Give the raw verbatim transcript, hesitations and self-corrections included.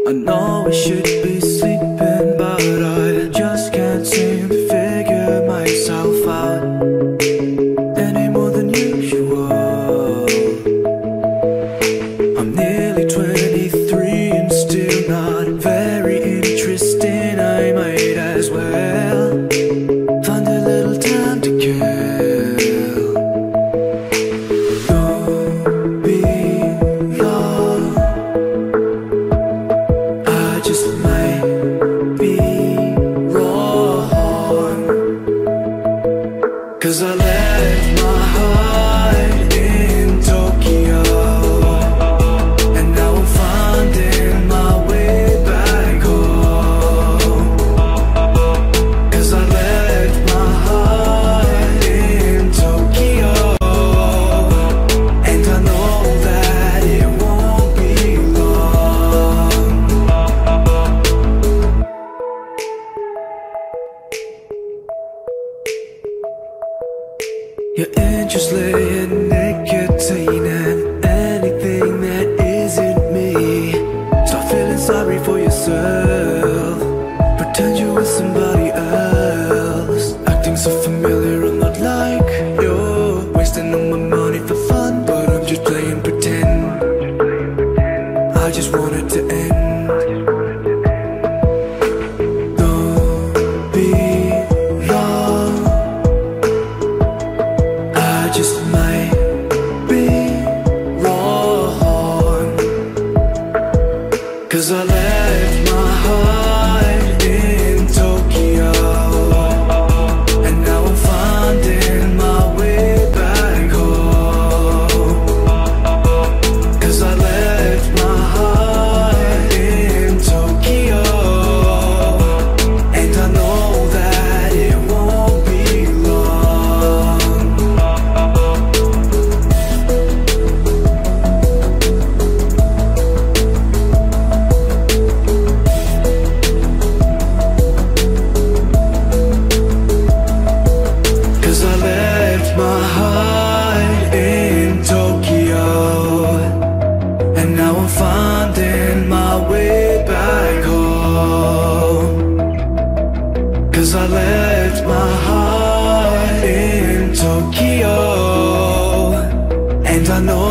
I know I should be sleeping, but I just can't seem to figure myself out any more than usual. I'm nearly twenty-three and still not very interesting. I might as well find a little time to kill. Don't be long, I just might be wrong, 'cause I left my heart in Tokyo, and now I'm finding my way back home. 'Cause I left my heart in Tokyo, and I know that it won't be long. Your interest lay in nicotine and anything that isn't me. Stop feeling sorry for yourself, pretend you're with somebody else. Acting so familiar, I'm not like you. Wasting all my money for fun, but I'm just playing pretend. I just want it to end. Don't be long, I just might be wrong, 'cause I left my heart in Tokyo, and now I'm finding my way back home. 'Cause I left my heart in Tokyo, and I know that it won't be long. Cause I left my heart in Tokyo, and now I'm finding my way back home. 'Cause I left my heart in Tokyo, and I know